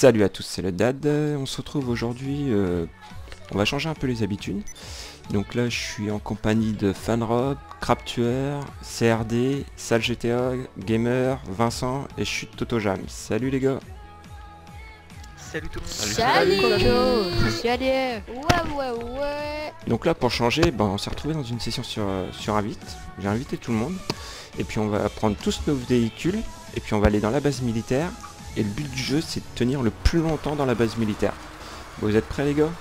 Salut à tous, c'est le Dad. On se retrouve aujourd'hui, on va changer un peu les habitudes. Donc là je suis en compagnie de Fanrob, Craptueur, CRD, Sal GTA, Gamer, Vincent et je suis TotoJam. Salut les gars. Salut tout le monde. Salut Coco. Salut. Ouais. Donc là pour changer, on s'est retrouvé dans une session sur Invite. J'ai invité tout le monde. Et puis on va prendre tous nos véhicules. Et puis on va aller dans la base militaire. Et le but du jeu c'est de tenir le plus longtemps dans la base militaire. Vous êtes prêts les gars?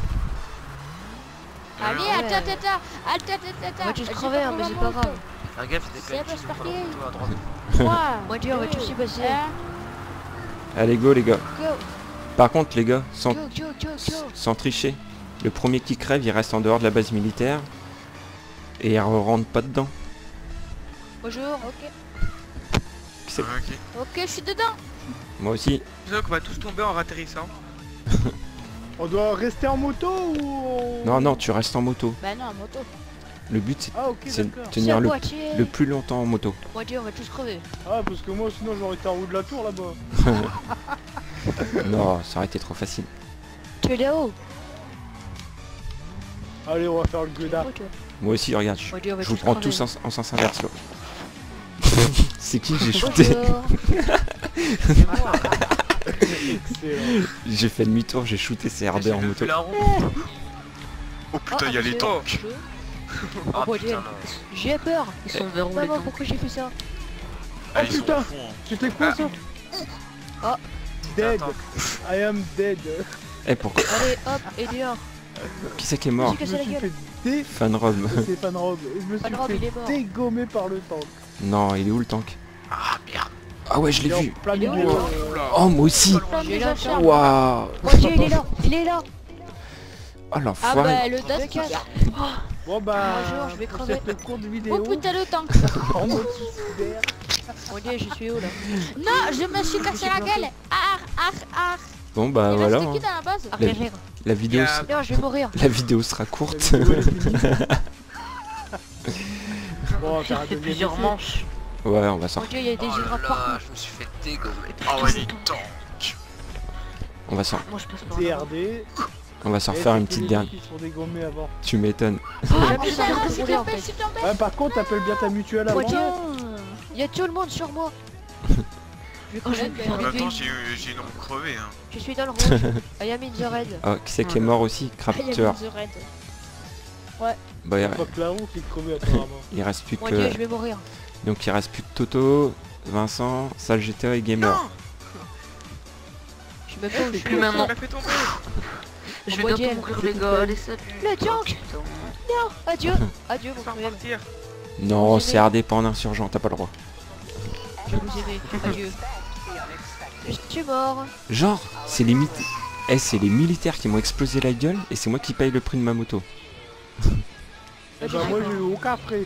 Allez, attends. Moi, tu te crevais, hein, mais c'est pas grave. Un gars, C'est pas parti. à droite. Moi, tu aurais tout aussi passé. Allez go les gars. Go. Par contre les gars, sans Go. sans tricher, le premier qui crève il reste en dehors de la base militaire. Et il rentre pas dedans. Bonjour. C'est- Ok, je suis dedans. Moi aussi. Donc on va tous tomber en atterrissant. On doit rester en moto ou... Non, tu restes en moto. Bah non, moto. Le but c'est Ah ok c'est de d'accord. tenir le boîtier. plus longtemps en moto. Moi, tu on va tous crever. Ah parce que moi sinon j'aurais été en haut de la tour là-bas. Non, ça aurait été trop facile. Tu es là-haut. Allez on va faire le gueudard. Moi aussi, regarde, Moi, tu on va je vous tous prends crever. tous en sens inverse là. C'est qui que j'ai shooté? Bonjour. Excellent. J'ai fait demi-tour, j'ai shooté CRD en moto. Oh putain, il y a les tanks. Oh, moi, putain, là. j'ai peur. Ils sont verrous, les Maman, tanks. pourquoi j'ai fait ça? Ah, Oh, ils sont putain. au fond, hein. C'était quoi ça? Ah. Dead. Attends. I am dead. Eh pourquoi? Allez, hop, et dehors. Qui c'est qui est mort? Qui Je s'est me cassé la suis gueule. fait dé... Fanrob. C'est Fanrob. Je me Fanrob, il suis est fait mort. dégommer par le tank. Non, il est où le tank? Ah merde. Ah ouais, je l'ai Il est en vu. plein Il est où, milieu. le Oh, moi aussi. J'ai là, tiens. Waouh. Moi, tu il est là. Oh Ah l'enfoiré. bah le DAS qui a... Bon bah... Bonjour, je vais pour crever. cette courte Oh vidéo... putain le tank. en mode suicidaire. Moi, je suis où là? Non, je me suis cassé la gueule. Ah. Bon bah Il voilà. reste qui hein. dans la base? Ah, La- rire. La vidéo, Il y a- Non, je vais mourir. la vidéo sera La courte. vidéo, elle est finie. Bon on va faire un deuxième Plusieurs essai. manches. Ouais, on va Mon Dieu, il y a des Oh hydrates là partout. là, je me suis fait dégommer. Ah ouais, les tanks. on va s'en Moi, je passe par là. CRD. refaire une petite dernière. Qui sont dégommés avant. Tu m'étonnes. Ah, Ah mais ça putain, va je suis rouler, en tombé, fait. je suis tombé. Ouais, par contre appelle bien ta mutuelle avant. Moi, Dieu. Putain. Il y a tout le monde sur moi. Je vais crever. Ouais, En même temps, J'ai j'ai une ombre crevée. Hein. Je suis dans le rouge. I am in the red. Ah, qui c'est qui est mort aussi? Ah, il y a Craptueur. The Red. Bah C'est pas que la roue qui est crevée apparemment. il reste plus Mon Dieu, que... je vais mourir. Donc il reste plus que Toto, Vincent, Sal GTA et Gamer. Je me fais où je suis Il maintenant. m'a fait tomber. Je vais bientôt mourir, les gars. Allez, salut. Le tank. Non. Adieu. Adieu, mon Sans cruel. partir. Non, Vous c'est RD pas en insurgent, t'as pas le droit. Je vous aimais. Adieu. Je suis mort. Genre, c'est les c'est les militaires qui m'ont explosé la gueule et c'est moi qui paye le prix de ma moto. Et bah moi j'ai eu aucun frais.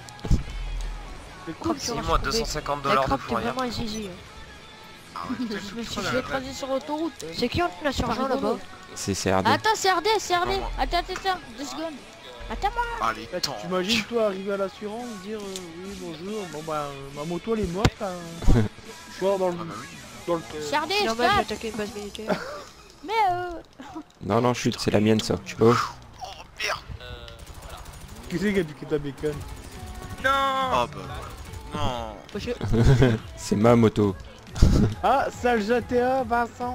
C'est moi 250 La $ de crabe, t'es pour rien. vraiment un zizi. Ah ouais, t'es Je me suis tout fait écraser sur l'autoroute. C'est qui en l'insurgent là-bas? C'est CRD. Attends, c'est RD. Comment Attends, 2 secondes. Attends-moi. Ah les Là, tanks. T'imagines toi arriver à l'assurance dire oui bonjour, bon bah ma moto elle est morte hein. Voir dans le... Ah bah oui. dans le... C'est RD, C'est normal, j'ai stop. attaqué une base militaire. Mais Non, chute, c'est la mienne ça. Oh, Oh merde. Qui c'est qui a piqué ta bécane? Non. Ah bah. Non. Monsieur, c'est ma moto. Ah, Sal GTA, Vincent.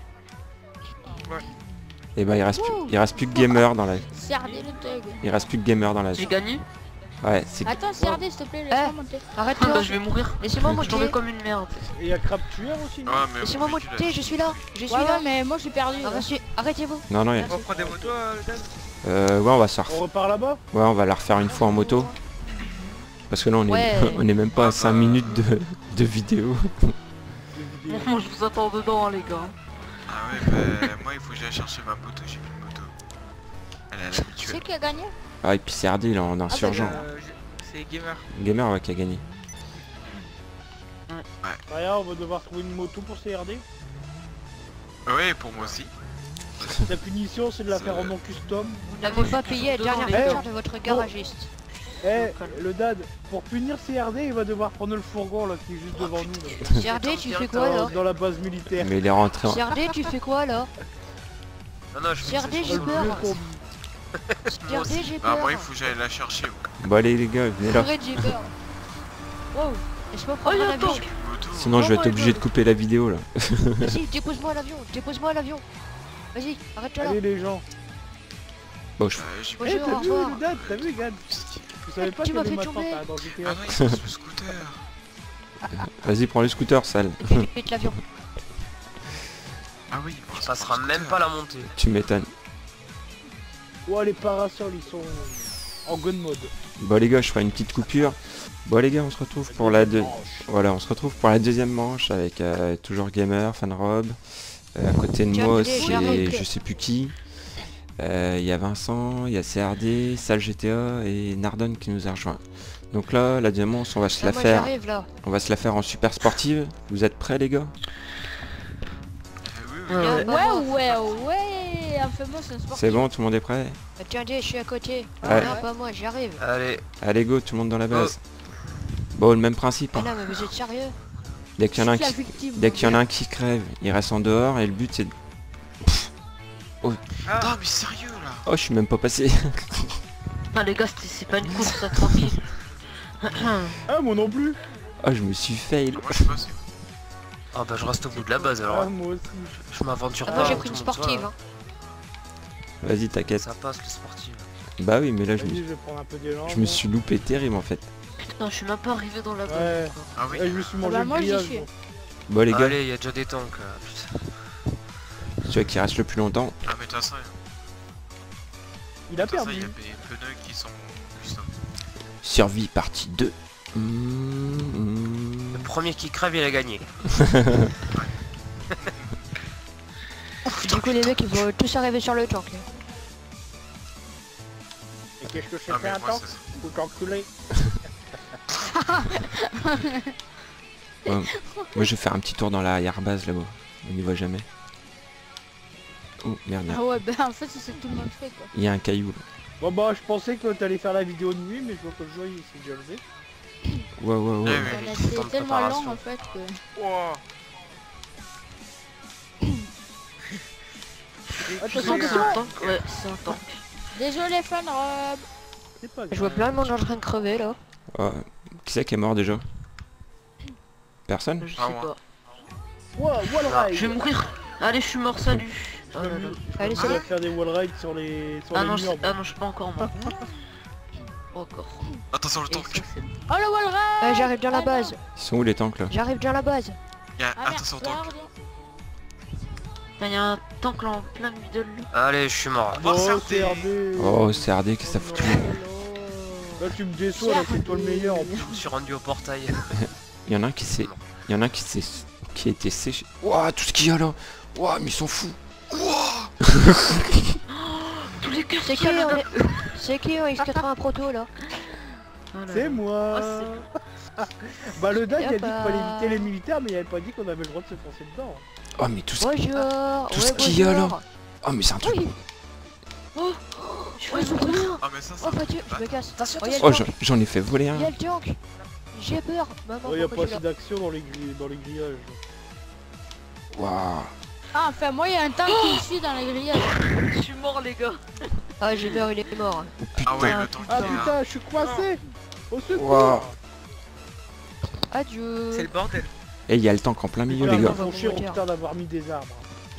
Et bah il reste plus que Gamer dans la... c'est RD le tag. Il reste plus que Gamer dans la... j'ai gagné. Ouais, c'est... Attends, c'est RD, s'il te plaît, laisse-moi monter. Arrête-toi. Je vais mourir. Laissez-moi monter. Comme une merde. Et y'a Crap Tueur aussi non? Ah mais Laissez-moi mon véhicule, monter, je suis là. Je suis Ouais, là. mais moi j'ai perdu. Arrêtez-vous. Non, il y a... On prend des motos, Dan. Ouais, on va se On repart là-bas? Ouais, on va la refaire une fois en moto. Parce que là, on est, Ouais. on est même pas à 5 minutes de vidéo. Des vidéos. Moi, je vous attends dedans, les gars. Ah ouais, bah moi il faut que j'aille chercher ma moto, j'ai plus de moto. Elle est à la Tu sais mutuelle. qui a gagné? Ah, et puis CRD, il est en insurgent. C'est Gamer. Gamer, ouais, qui a gagné. Rien, on va devoir trouver une moto pour CRD. Ouais, pour moi aussi. La punition c'est de la faire en non custom. Vous n'avez pas payé la dernière dedans, les voiture gars. de votre garagiste. Eh, le dad, pour punir CRD, il va devoir prendre le fourgon là qui est juste devant nous. Là. CRD, tu fais quoi là? Dans la base militaire. Mais il est rentré en... CRD, tu fais quoi là? Non, je CRD, me j'ai Le peur. vieux combi. CRD, j'ai Bah peur. moi il faut que j'aille la chercher. Moi. Bon allez les gars, venez là. Arrête, j'ai peur. Wow. Laisse-moi prendre un avion. Moto. Sinon je vais être obligé de couper la vidéo là. Vas-y, dépose-moi à l'avion, dépose-moi à l'avion. Vas-y, arrête-toi là. Allez les gens. Bon je... J'ai Eh, Bonjour, t'as au vu revoir. le dad, t'as vu Gad? Vous savez pas Tu qu'il y m'as a des fait matins tomber. dans GTA? Ah non, il passe le scooter. Vas-y prends le scooter sale. Vite l'avion. Ah oui, Tu passeras même pas la montée. Tu m'étonnes. Ouais, les parasols ils sont en gun mode. Bon les gars, je ferai une petite coupure. Bon les gars, on se retrouve pour la voilà, on se retrouve pour la deuxième manche avec toujours Gamer, Fanrob. À côté de moi c'est je sais plus qui. Il y a Vincent, il y a CRD, Sal GTA et Nardon qui nous a rejoint. Donc là, la deuxième manche, on va se la Moi faire. j'arrive là. On va se la faire en super sportive. Vous êtes prêts les gars? Oui, Ouais. Ouais. Enfin bon, c'est un sport. C'est bon, tout le monde est prêt? Tiens, je suis à côté. Ouais. Non, pas moi, j'arrive. Allez, Allez go, tout le monde dans la base. Bon, le même principe. Mais Hein. non, mais vous êtes sérieux? Dès qu'il y en a un La qui... victime. Dès qu'il y en a un qui crève, il reste en dehors et le but c'est de... Ah mais sérieux là. Oh, je suis même pas passé. Non les gars, c'est pas une course, ça, tranquille. Ah, moi non plus. Oh, je me suis fail. Moi je suis passé. ah bah je reste au bout de la base alors. Ah, moi aussi. Je m'aventure Ah, pas. moi j'ai tout pris une le monde sportive. soit, Hein. Vas-y, t'inquiète. Ça passe le sportif. Bah oui, mais là, je Vas-y, me... je vais prendre un peu d'élan. je me moi. suis loupé terrible en fait. Putain, je suis même pas arrivé dans la base. Ouais. quoi. Ah oui. Eh, je me suis mangé bah, le moi, j'y grillage. suis. moi. Bon les gars, Allez, il y a déjà des tanks. Putain. celui qui reste le plus longtemps. Ah mais de toute façon, Il a il y a perdu. des pneus qui sont custom. Survie partie 2. Le premier qui crève, il a gagné. Du coup, les mecs ils vont tous arriver sur le tank. Là. Et qu'est-ce que Ah c'était mais un moi tank? c'est... Ou t'enculé? Moi je vais faire un petit tour dans la base là-bas. On n'y va jamais. Oh merde, Ah ouais, bah en fait, c'est ce que tout le monde fait quoi. il y a un caillou là. Bon bah je pensais que t'allais faire la vidéo de nuit mais je vois que le jeu il s'est déjà levé. Ouais, ouais, ouais. Eh On oui. a temps été de tellement préparation. long en fait que... Wow. Je sens que c'est un tank. Ouais, c'est un tank. Désolé Fanrob. C'est pas Je vois plein de monde en train de crever là. Oh, qui c'est qui est mort déjà? Personne? Je sais Ah, ouais. pas. Wow, wall Ah, ride. Je vais mourir. Allez, je suis mort, salut. Oh là là. Allez, On c'est va bon. faire des wall rides sur les Ah non, murs. ah non, je suis pas encore mort. Pas encore. Attention le Et tank. ça, c'est bon. Oh le wall ride. J'arrive dans la Ah, base. Ils sont où les tanks là? J'arrive dans la base. Il y a... Ah merde, Attention le tank. regarde. Il y a un tank là en plein middle. Là. Allez, je suis mort. Oh, Oh, CRD. Oh, CRD, qu'est-ce que ça fout? Là tu me déçois, là c'est toi le meilleur en plus. Je me suis rendu au portail. Il y en a un qui s'est... Il y en a un qui s'est... qui a été séché. Ouah, tout ce qu'il y a là. Ouah, mais ils sont fous. Tous les cœurs. C'est qui C'est qui en X80 Proto là? Oh là C'est là. moi. Oh, Bah le dad il a dit qu'il Y'a fallait pas- éviter les militaires mais il avait pas dit qu'on avait le droit de se foncer dedans. Oh, mais tout ce... Bonjour. Tout ce qu'il y a là. Oh, mais c'est un truc... Oui. Oh, je suis trop bien. Ah mais ça Oh c'est... mon dieu, je me casse. Oh, Oh, j'en ai fait voler un. Il y a le tank. J'ai peur. Maman, Il y a pourquoi pas tu assez l'as- d'action dans les grillages. Waouh. Ah enfin moi il y a un tank qui me suit dans les grillages. Je suis mort les gars. Ah j'ai peur, il est mort. Ah ouais le tank Ah il est là. putain, je suis coincé. Au secours. Waouh. Adieu. C'est le bordel. Et il y a le tank en plein milieu, Putain, les gars. ils font chier au putain d'avoir mis des arbres.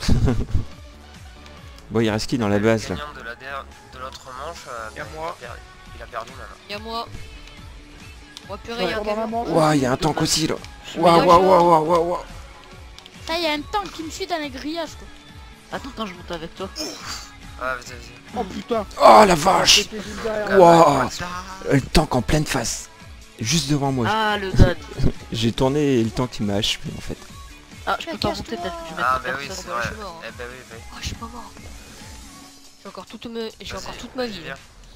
Bon, il reste qui dans la base là? Le gagnant de l'autre manche, Y'a moi. il a perdu maintenant. Y'a moi. Oh Je purée, suis y'a un encore dans la camion. manche. Waouh, il y a un tank aussi là. Mais Waouh, là, waouh, je- waouh, waouh, waouh, waouh. Ça il y a un tank qui me suit dans les grillages quoi. Attends, je monte avec toi. Ah, vas-y. Oh putain. Oh la vache. C'était juste derrière. Waouh. Ah, Le tank en pleine face. Juste devant moi. Ah le dad. J'ai tourné et le tank il m'a achevé en fait. Ah, je peux Mais pas casse-toi. monter peut-être que je vais Ah, mettre bah oui, personne, c'est moi, vrai. je suis mort. Eh bah oui, bah oui. Oh, je suis pas mort. J'ai encore toute ma vie. Viens.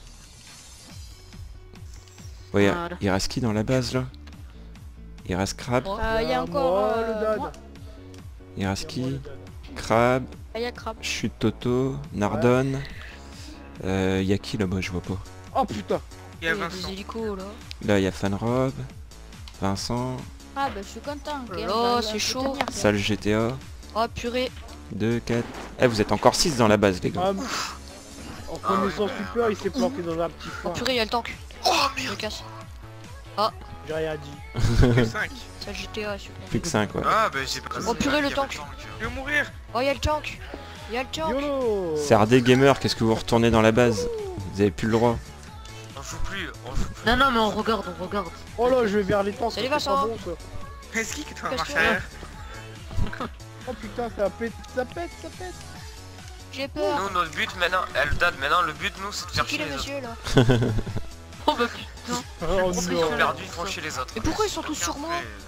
Ouais, Voilà. il reste qui dans la base là? Il reste Crab. Oh. Il y a encore... Moi, le dad. moi. Il reste Moi, le qui? dad. Crab, Ah, il y a Crab. Chute Toto, Nardon. Il y a qui là-bas? Je vois pas. Oh putain. Il y a Il y a Vincent. des hélicos là. Là, il y a Fanrob, Vincent, Ah bah je suis content. Oh là Game là, va c'est me chaud. soutenir. Sale GTA, Oh purée. 2, 4... Eh, vous êtes encore 6 dans la base, les gars. Ah, en connaissant Super, il s'est planqué dans un petit Oh coin. purée, il y a le tank. Oh Je me merde. casse. J'ai rien dit. Que 5. Ça GTA super. Plus que 5, ouais. Ah bah j'ai pas. Oh, purée, le tank. Je vais mourir. Oh il y a le tank. Il y a le tank. YOLO. CRD Gamer, qu'est-ce que vous retournez dans la base? Vous avez plus le droit. On joue plus, on joue plus. Non non mais on regarde, on regarde. Oh là, je vais vers les tanks. Salut, c'est pas Vincent. bon, ça. Est-ce qu'il est en Qu'est-ce marche que- arrière? Oh putain, ça pète, ça pète, ça pète. J'ai peur. Nous, notre but maintenant, Eldad, maintenant le but, nous, c'est de C'est faire qui chier le les autres. monsieur là? Oh bah putain. Oh Ceux qui ont non. perdu, ils font chier les autres. Mais pourquoi ils sont tous sur moi?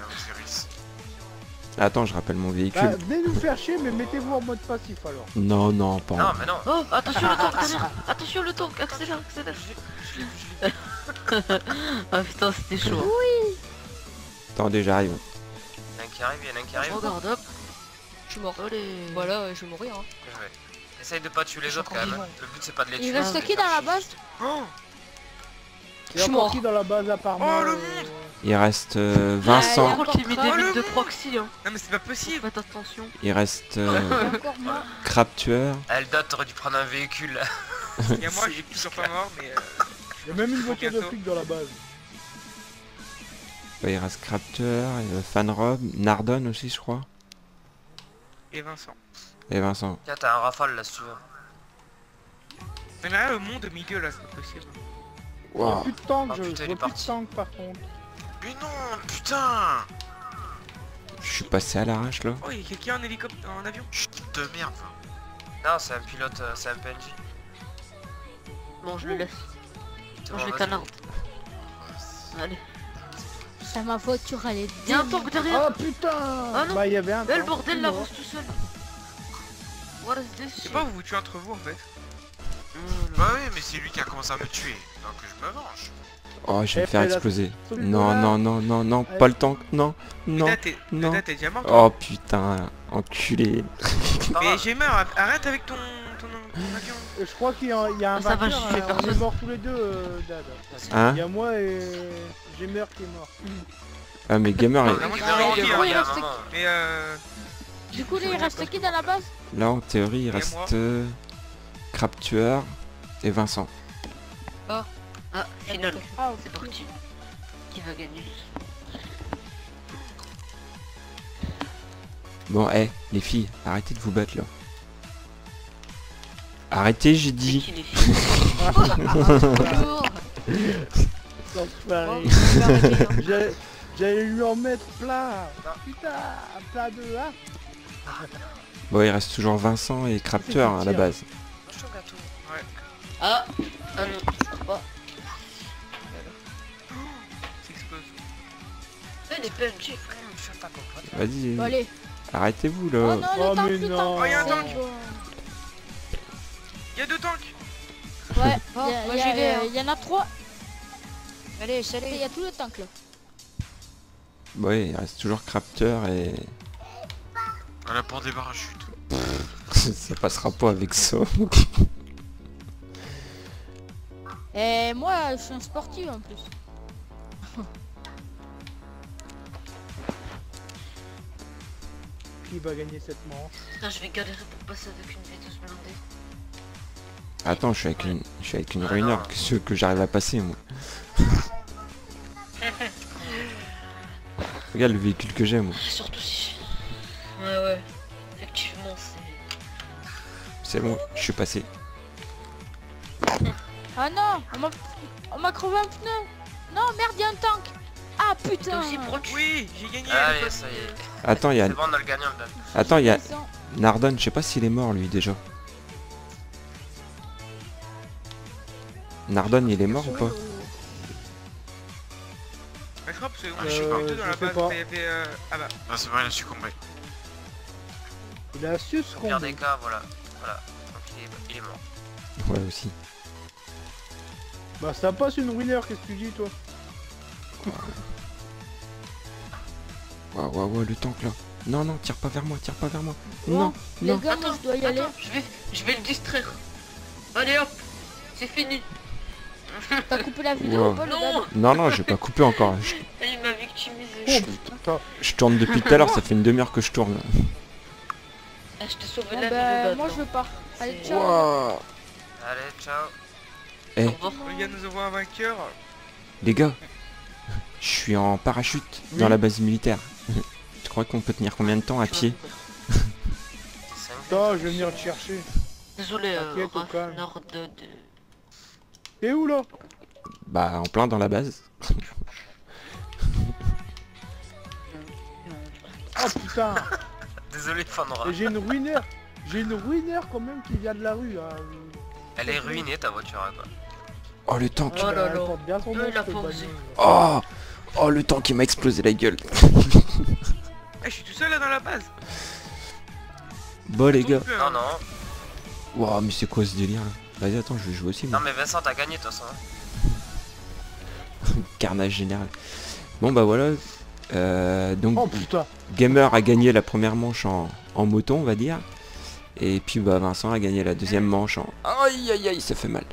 Attends, je rappelle mon Bah, véhicule. venez nous faire chier, mais mettez-vous en mode passif alors. Non, non, pas Non, en... mais non. Oh attention le tank, ta mère. Attention le tank, accélère, accélère. Ah putain c'était chaud. Attendez, j'arrive. Il y en a un qui arrive, il y en a un qui Je arrive. regarde hop. Je suis mort. Allez. Voilà, je vais mourir hein. Bien joué. Essaye de pas tuer Je les suis autres quand encore même. vivant. Le but, c'est pas de les Il tuer. reste c'est de qui les dans faire la chier. base? Oh. Il y Je a suis encore mort. qui dans la base à part Oh, moi le Il reste Je Vincent, crois qu'il y a mis des Oh, le buts de monde. proxy hein. Non mais c'est pas possible. Faites attention. il reste Encore moi. Crap Tueur, Eldad, t'aurais dû prendre un véhicule. Il y a moi, j'ai toujours pas mort, mais Il y a même une voiture de Bientôt. flic dans la base. ouais, il reste Crap Tueur, Fanrob, Nardon aussi, je crois. et Vincent. Et Vincent. Tiens, t'as un rafale là, si tu veux. Mais là, le monde au milieu là, c'est pas possible. Il y a Wow. plus de tank, Ah, je putain, il vois est plus de parti. tank par contre. Mais non, putain. Je suis passé à l'arrache là. Oh, il y a quelqu'un en hélicoptère, en avion. Chut de merde. Non, c'est un pilote, c'est un PNJ. Bon je le laisse. C'est Moi bon, je vais vas-y. canard. Allez. Ça ma voiture elle est Il y a un dingue. tank derrière. Oh putain. Ah non. Bah il y avait un Là le tank. bordel Il la est mort. avance tout seul. What is this Je sais shit? pas, vous vous tuez entre vous en fait. Bah oui, mais c'est lui qui a commencé à me tuer, donc je me venge. Oh, je vais Eh, me faire fais la- exploser. Celui-là. Non, non, non, non, non, Allez. pas le tank, non, non, Là, non. t'es déjà mort. Oh putain, enculé. Pas Mais grave. j'ai mort, arrête avec ton avion. Je crois qu'il y a un Ah, ça va, vainqueur, je fais hein, on est personne. morts tous les deux, Dad. Hein? Il y a moi et Gamer qui est mort. Ah mais Gamer, Ah, il- vraiment, il je va vais avoir dire, dit, il y a un hein. moment. Mais Du coup, là, il reste qui dans la base? là en théorie il Et moi. reste Crap Tueur et Vincent. Ah, final. Ah, C'est ok. parti. Qui va gagner? Bon, les filles, arrêtez de vous battre là. Arrêtez, j'ai C'est dit. qui les filles? Bonjour. L'enfoiré. Bon, je vais arrêter, hein. J'allais lui en mettre plein. Putain, plein de hein. Bon, il reste toujours Vincent et Crap Tueur à la base. Touche au gâteau. Ah, ah non, je crois pas. s'explose. Eh les PNJ. Je fais pas comprendre. Vas-y, Bon, allez. arrêtez-vous Oh là. non, Oh, le tank, mais le non. tank. Oh, y a un C'est tank. bon. Il y a deux tanks. Ouais, Oh, il y a- moi, il y j'y a- vais, hein. il y en a 3. Allez, Il salut. y a tout le tank là. Ouais, il reste toujours Crap Tueur et... Voilà pour des parachutes. ça passera pas avec ça. Et moi, je suis un sportif en plus. Qui va gagner cette manche? Putain, je vais galérer pour passer avec une V12 blindée. Attends, je suis avec une ruiner que j'arrive à passer moi. Regarde le véhicule que j'ai moi. Surtout si... Ouais, effectivement, c'est... C'est bon, je suis passé. Ah non, on m'a crevé un pneu. Non, merde, il y a un tank. Ah T'es putain. aussi proche. Oui, j'ai gagné. Allez, ça y est. Attends, il y a... C'est bon, on a le gagnant, Eldad. Attends, il y a... Vincent. Nardon, je sais pas s'il est mort lui déjà. Nardon, il est mort ou pas? Bah, je crois parce qu'on Ah, est je sais tous pas. deux dans la Je sais base. pas. Il y avait, ah bah. Ah c'est vrai, il a succombé. Il a su ce Au qu'on pire des cas, voilà. Voilà. Donc il est mort. Ouais aussi. Bah ça passe une winner, qu'est-ce que tu dis toi? Ouais, le tank là. Non, non, tire pas vers moi, tire pas vers moi. Bon, Non, les non. gars, moi je dois y aller. Attends, je vais le distraire. Allez hop, c'est fini. T'as coupé la vidéo Wow. ou pas, le gars? Non, non, j'ai pas coupé encore. Il m'a victimisé. Oh putain. Je tourne depuis tout à l'heure, ça fait une demi-heure que je tourne. Ah, je t'ai sauvé Bon, la vie, bah, le moi bâton. je pars. Allez, ciao. Wow. Allez, ciao. Eh, Au revoir. Les gars, nous avons un vainqueur. les gars, je suis en parachute dans la base militaire. Tu crois qu'on peut tenir combien de temps à pied? Putain, je vais venir te chercher. Désolé, T'inquiète, au calme. Rafnord de... T'es où là? Bah, en plein dans la base. Oh putain. Désolé, Fanra. Et j'ai une ruinaire. J'ai une ruinaire quand même qui vient de la rue. Hein. Elle est ruinée ta voiture, hein, quoi. Oh, le tank. Oh là Elle là. porte bien son nom, Il a cette posé. bagnole. Oh, le tank qui m'a explosé la gueule. Eh, je suis tout seul là dans la base. Bon, les gars. Non, non. Wow, mais c'est quoi ce délire là? Vas-y, attends, je vais jouer aussi. Non, Moi. mais Vincent, t'as gagné, de toute façon. Carnage général. Bon, bah voilà. Donc, Oh putain. Gamer a gagné la première manche en moto, on va dire. Et puis, bah, Vincent a gagné la deuxième manche en... Aïe, aïe, aïe, ça fait mal.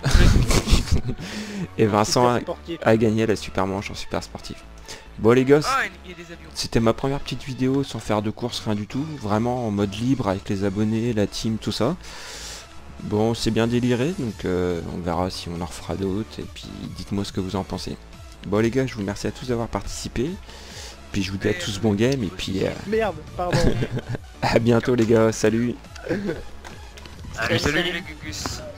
Et Vincent Super sportif. a gagné la super manche en super sportif. Bon, les gars, Ah, il y a des avions. c'était ma première petite vidéo sans faire de course, rien du tout. Vraiment en mode libre avec les abonnés, la team, tout ça. Bon, c'est bien déliré, donc on verra si on en refera d'autres. Et puis, dites-moi ce que vous en pensez. Bon, les gars, je vous remercie à tous d'avoir participé. Puis, je vous dis à tous bon game. Et puis, Merde, pardon. à bientôt, les gars. Salut. Allez, Salut. salut les gugus.